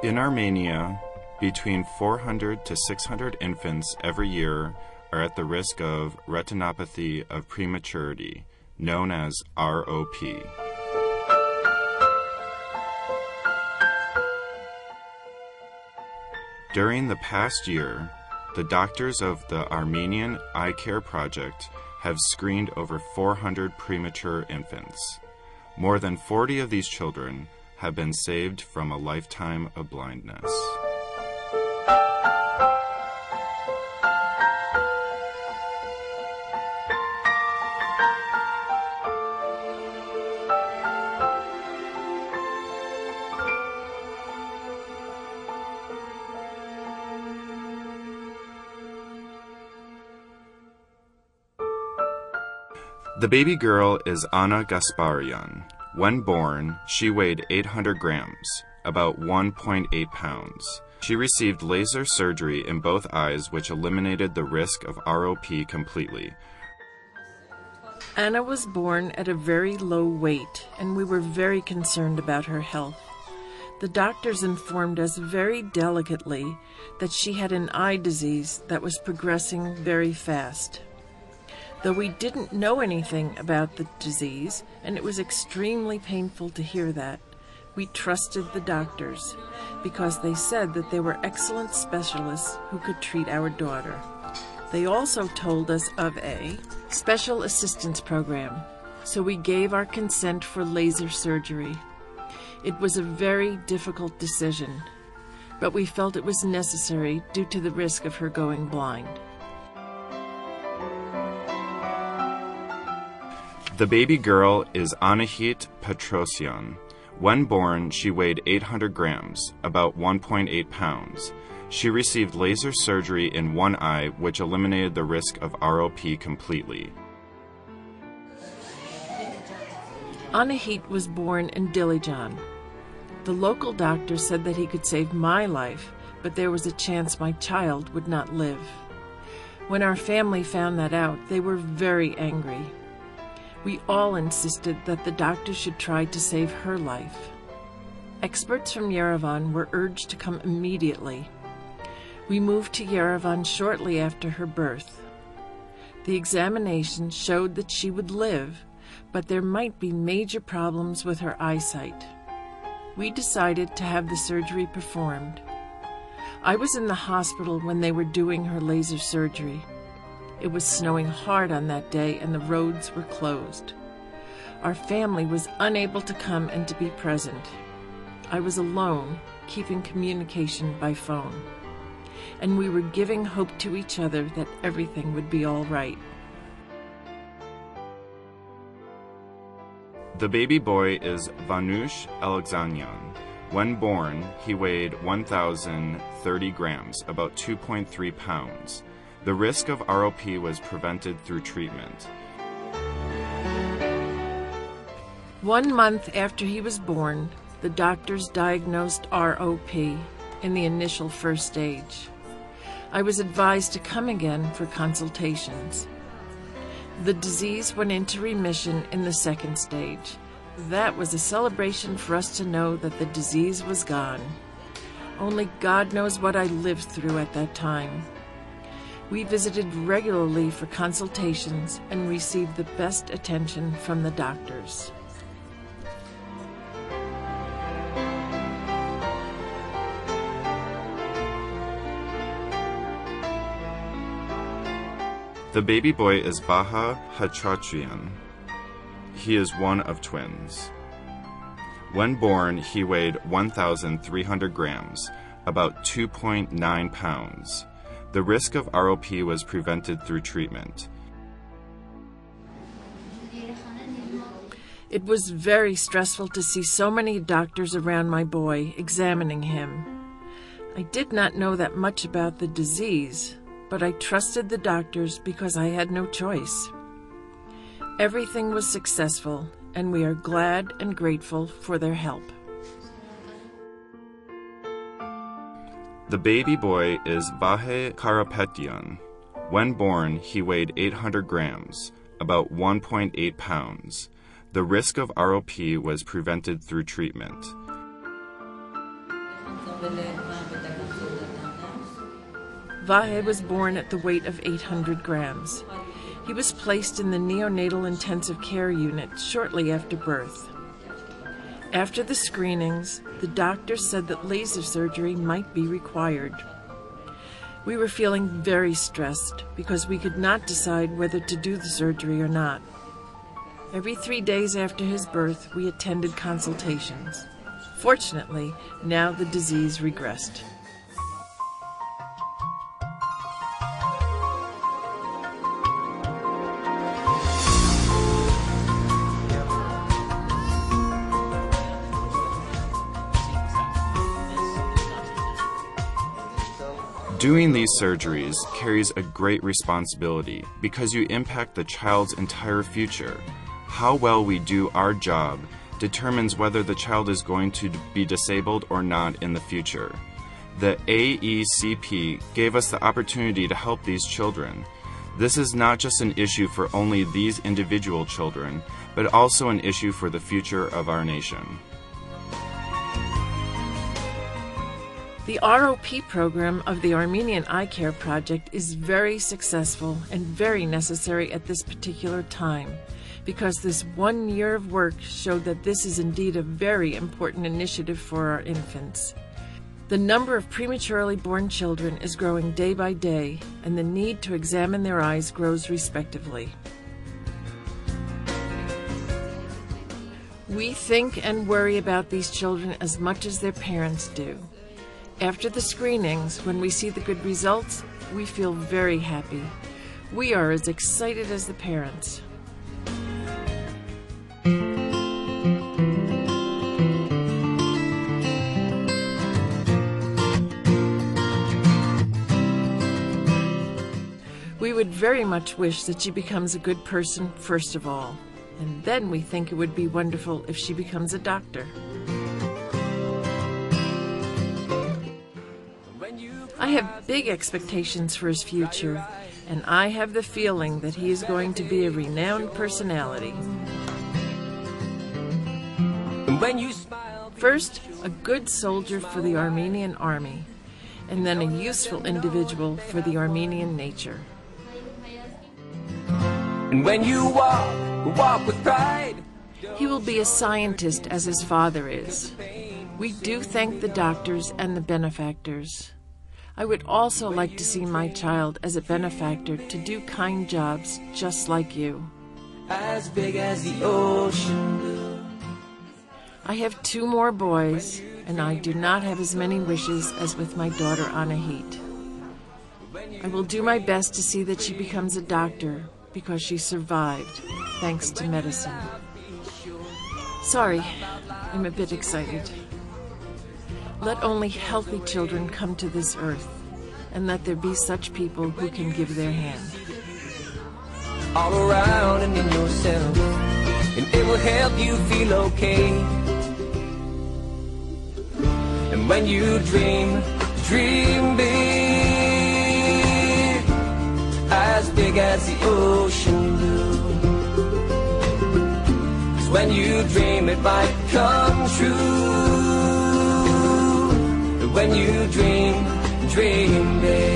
In Armenia, between 400 to 600 infants every year are at the risk of retinopathy of prematurity, known as ROP. During the past year, the doctors of the Armenian Eye Care Project have screened over 400 premature infants. More than 40 of these children have been saved from a lifetime of blindness. The baby girl is Anna Gasparyan. When born, she weighed 800 grams, about 1.8 pounds. She received laser surgery in both eyes, which eliminated the risk of ROP completely. Anna was born at a very low weight, and we were very concerned about her health. The doctors informed us very delicately that she had an eye disease that was progressing very fast. Though we didn't know anything about the disease, and it was extremely painful to hear that, we trusted the doctors because they said that they were excellent specialists who could treat our daughter. They also told us of a special assistance program, so we gave our consent for laser surgery. It was a very difficult decision, but we felt it was necessary due to the risk of her going blind. The baby girl is Hakob Poghosyan. When born, she weighed 800 grams, about 1.8 pounds. She received laser surgery in one eye, which eliminated the risk of ROP completely. Hakob was born in Dilijan. The local doctor said that he could save my life, but there was a chance my child would not live. When our family found that out, they were very angry. We all insisted that the doctor should try to save her life. Experts from Yerevan were urged to come immediately. We moved to Yerevan shortly after her birth. The examination showed that she would live, but there might be major problems with her eyesight. We decided to have the surgery performed. I was in the hospital when they were doing her laser surgery. It was snowing hard on that day and the roads were closed. Our family was unable to come and to be present. I was alone, keeping communication by phone. And we were giving hope to each other that everything would be all right. The baby boy is Vanush Alexanyan. When born, he weighed 1,030 grams, about 2.3 pounds. The risk of ROP was prevented through treatment. 1 month after he was born, the doctors diagnosed ROP in the initial first stage. I was advised to come again for consultations. The disease went into remission in the second stage. That was a celebration for us to know that the disease was gone. Only God knows what I lived through at that time. We visited regularly for consultations and received the best attention from the doctors. The baby boy is Baha Hachachian. He is one of twins. When born, he weighed 1,300 grams, about 2.9 pounds. The risk of ROP was prevented through treatment. It was very stressful to see so many doctors around my boy examining him. I did not know that much about the disease, but I trusted the doctors because I had no choice. Everything was successful, and we are glad and grateful for their help. The baby boy is Vahe Karapetyan. When born, he weighed 800 grams, about 1.8 pounds. The risk of ROP was prevented through treatment. Vahe was born at the weight of 800 grams. He was placed in the neonatal intensive care unit shortly after birth. After the screenings, the doctor said that laser surgery might be required. We were feeling very stressed because we could not decide whether to do the surgery or not. Every 3 days after his birth, we attended consultations. Fortunately, now the disease regressed. Doing these surgeries carries a great responsibility because you impact the child's entire future. How well we do our job determines whether the child is going to be disabled or not in the future. The AECP gave us the opportunity to help these children. This is not just an issue for only these individual children, but also an issue for the future of our nation. The ROP program of the Armenian Eye Care Project is very successful and very necessary at this particular time, because this 1 year of work showed that this is indeed a very important initiative for our infants. The number of prematurely born children is growing day by day, and the need to examine their eyes grows respectively. We think and worry about these children as much as their parents do. After the screenings, when we see the good results, we feel very happy. We are as excited as the parents. We would very much wish that she becomes a good person first of all, and then we think it would be wonderful if she becomes a doctor. I have big expectations for his future, and I have the feeling that he is going to be a renowned personality. First, a good soldier for the Armenian army, and then a useful individual for the Armenian nature. And when you walk with pride. He will be a scientist as his father is. We do thank the doctors and the benefactors. I would also like to see my child as a benefactor to do kind jobs just like you. As big as the ocean blue. I have 2 more boys, and I do not have as many wishes as with my daughter Anahit. I will do my best to see that she becomes a doctor because she survived thanks to medicine. Sorry, I'm a bit excited. Let only healthy children come to this earth, and let there be such people who can give their hand. All around and in yourself, and it will help you feel okay. And when you dream big, as big as the ocean blue. 'Cause when you dream it might come true. When you dream big.